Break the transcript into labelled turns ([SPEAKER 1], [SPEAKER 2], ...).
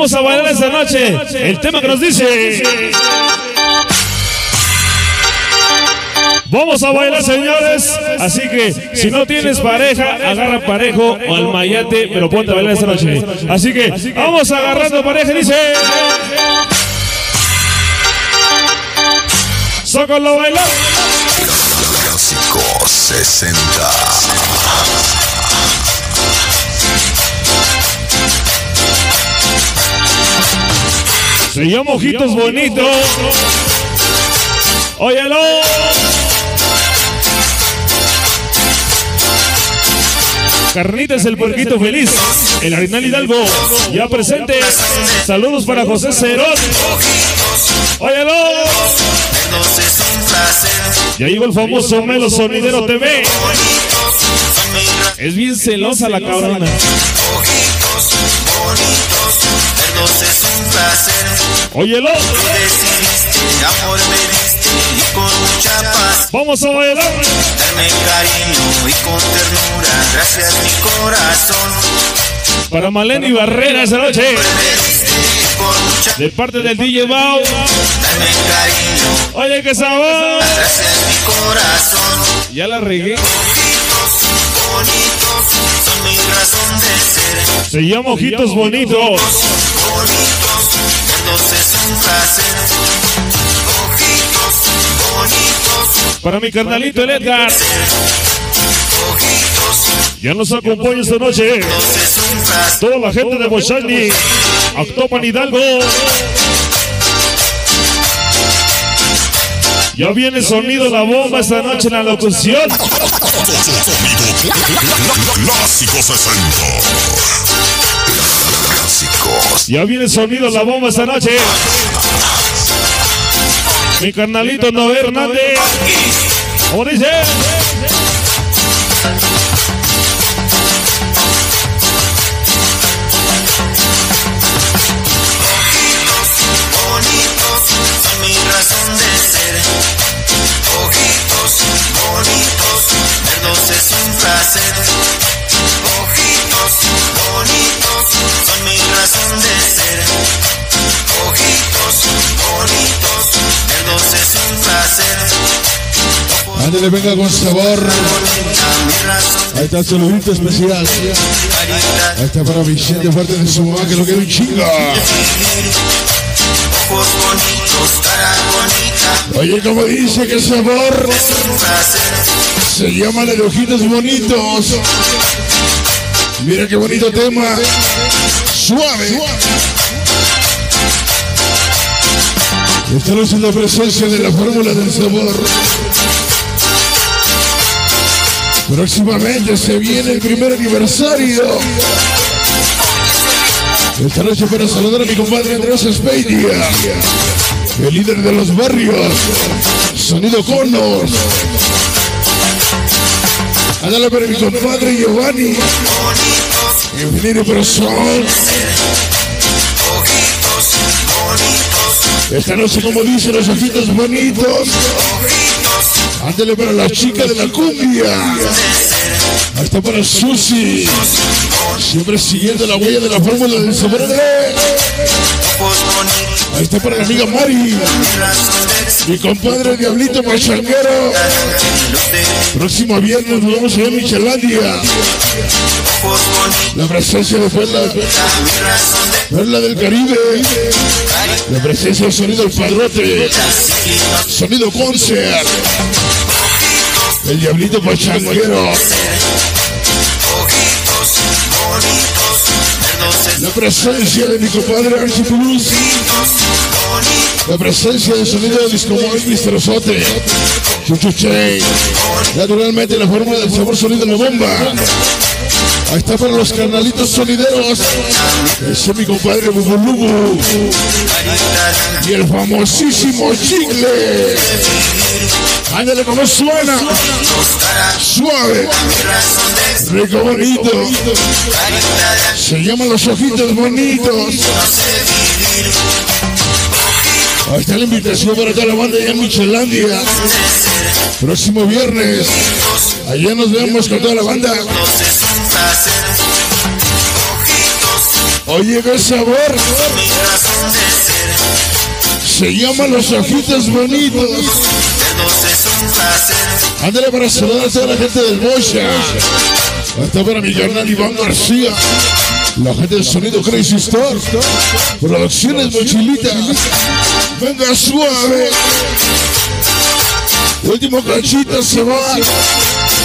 [SPEAKER 1] Vamos a bailar esta noche el tema que nos dice. Vamos a bailar, señores. Así que si no tienes pareja, agarra parejo o al mayate, pero ponte a bailar esta noche. Así que vamos agarrando pareja, dice. Sácalo a bailar.
[SPEAKER 2] Clásico 60.
[SPEAKER 1] Se llama Ojitos Bonitos. Óyelo. Carnitas el puerquito feliz. El Arenal Hidalgo. Ya presente. Saludos para José Cerón. Óyelo. Ya llegó el famoso Melo Sonidero TV. Es bien celosa la cabrona. Óyelo. Vamos a bailar.
[SPEAKER 3] Darme cariño y con ternura, gracias mi corazón.
[SPEAKER 1] Para Maleni Barrera esa noche. De parte del DJ Bao.
[SPEAKER 3] Darme cariño.
[SPEAKER 1] Oye, qué sabor.
[SPEAKER 3] Gracias mi corazón.
[SPEAKER 1] Ya la regué.
[SPEAKER 3] Ojitos bonitos son mi razón de ser.
[SPEAKER 1] Se llama Ojitos Bonitos.
[SPEAKER 3] Bonitos, verlos es un placer. Ojitos bonitos.
[SPEAKER 1] Para mi carnalito el Edgar.
[SPEAKER 3] Ojitos,
[SPEAKER 1] Ya nos acompaña esta noche.
[SPEAKER 3] verlos es un placer.
[SPEAKER 1] Toda la gente de Bochani. Actopan Hidalgo. Ya viene sonido la bomba esta noche en la locución.
[SPEAKER 2] Clásico 60. Clásicos.
[SPEAKER 1] Ya viene sonido la bomba esta noche. Mi carnalito Noé Hernández. ¿Cómo dice?
[SPEAKER 3] Bonitos son mi razón de ser. Ojitos bonitos, verlos es un placer. Ojitos bonitos son mi razón de ser. Ojitos bonitos, verlos es un placer.
[SPEAKER 4] Ándale, venga con sabor.
[SPEAKER 3] Mi razón
[SPEAKER 4] Ahí está el saludito especial. Ahí está para Vicente Fuerte de su mamá, que lo quiere un chingo.
[SPEAKER 3] ojos bonitos, cara bonita.
[SPEAKER 4] Oye, como dice, qué sabor.
[SPEAKER 3] Es un placer.
[SPEAKER 4] Se llama la de Ojitos Bonitos. Mira qué bonito tema. Suave. Esta no es la presencia de la fórmula del sabor. Próximamente se viene el primer aniversario. Esta noche para saludar a mi compadre Andrés Espeidia, el líder de los barrios, Sonido Conos. Ándale para mi compadre Giovanni, Infinito Persón.
[SPEAKER 3] Ojitos bonitos,
[SPEAKER 4] Esta noche, como dicen los ojitos bonitos,
[SPEAKER 3] ojitos
[SPEAKER 4] ándale para la chica de la cumbia. Ahí está para Susi, siempre siguiendo la huella de la fórmula del sabor.
[SPEAKER 3] ojos bonitos,
[SPEAKER 4] Ahí está para la amiga Mari,
[SPEAKER 3] mi razón de ser.
[SPEAKER 4] mi compadre Diablito Machanguero. Próximo viernes nos vamos a ver en Michelandia.
[SPEAKER 3] Ojos bonitos,
[SPEAKER 4] La presencia de Perla,
[SPEAKER 3] mi razón de
[SPEAKER 4] Perla del Caribe. La presencia del Sonido El Padrote, Sonido Concert, el Diablito Machanguero.
[SPEAKER 3] ojitos bonitos, verlos es
[SPEAKER 4] La presencia de mi compadre Archie Plus. La presencia del Sonido de Disco Boy, Mr. Sote, Chuchu Che. Naturalmente la fórmula del sabor sonido de la bomba. Ahí está para los carnalitos sonideros. Ese es mi compadre Bubulubu. Y el famosísimo Chicle. Ándale como suena. Suave. Rico bonito. Se llaman los ojitos bonitos. Ahí está la invitación para toda la banda allá en Michelandia. Próximo viernes. Allá nos vemos con toda la banda. Oye, qué sabor.
[SPEAKER 3] Mi razón de ser.
[SPEAKER 4] Se llama Los Ojitos Bonitos.
[SPEAKER 3] De dos es un placer.
[SPEAKER 4] Ándale para saludar a toda la gente del Mocha. Hasta para mi carnal Iván García. La gente del sonido Crazy Star. Producciones Mochilita. Venga suave. Último cachito se va.